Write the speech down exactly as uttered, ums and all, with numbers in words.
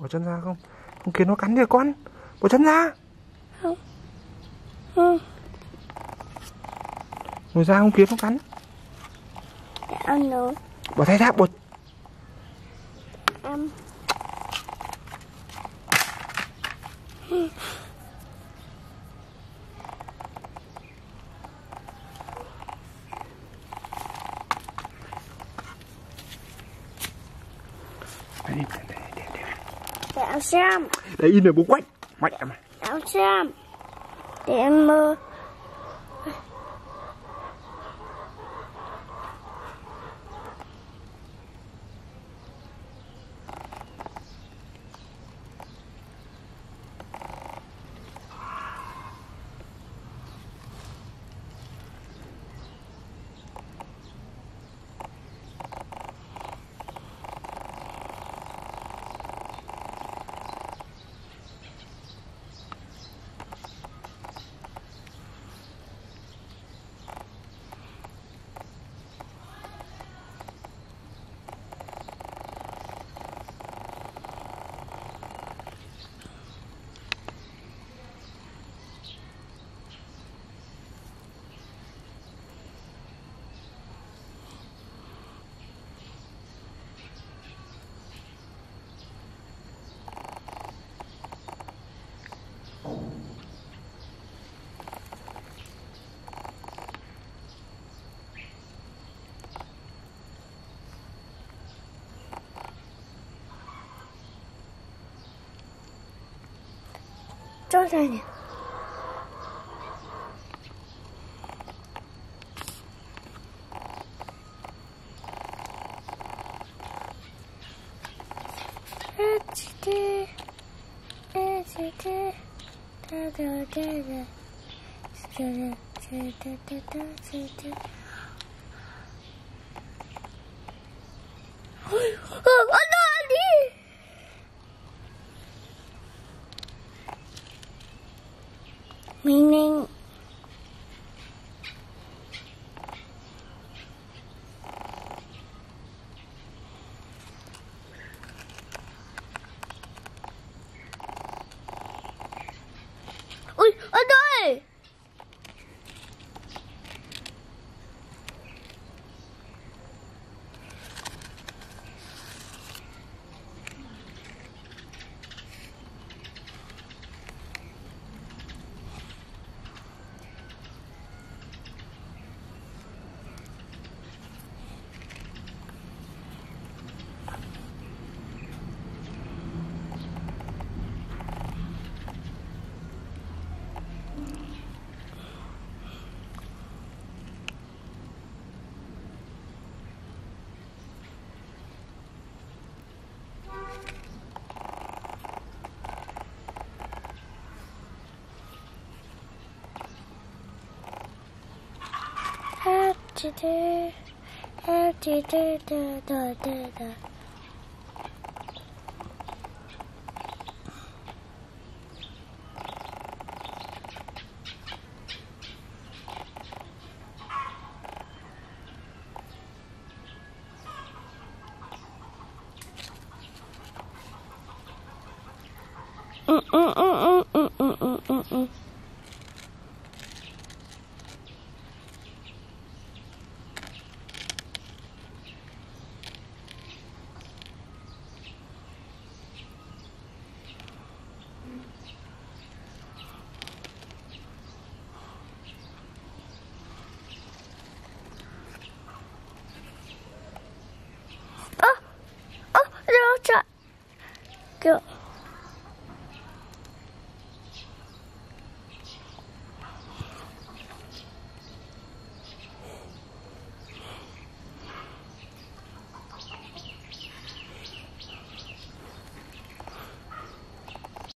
bỏ chân ra không? Không khiến nó cắn kìa con. Bỏ chân ra. Không. Ừ. Ngồi ra không khiến nó cắn. Để ăn nữa. Bỏ tay ra, bỏ. Ăn. Đây, đây, đây, đây, đây. Để ăn xem. Đây in ở bố quách. Mạnh à mày. Để ăn xem. Để em mơ. Cho ra nè. Mình mình ui ở đây. Happy day, happy day, da da da da. Mm mm mm mm mm mm mm mm.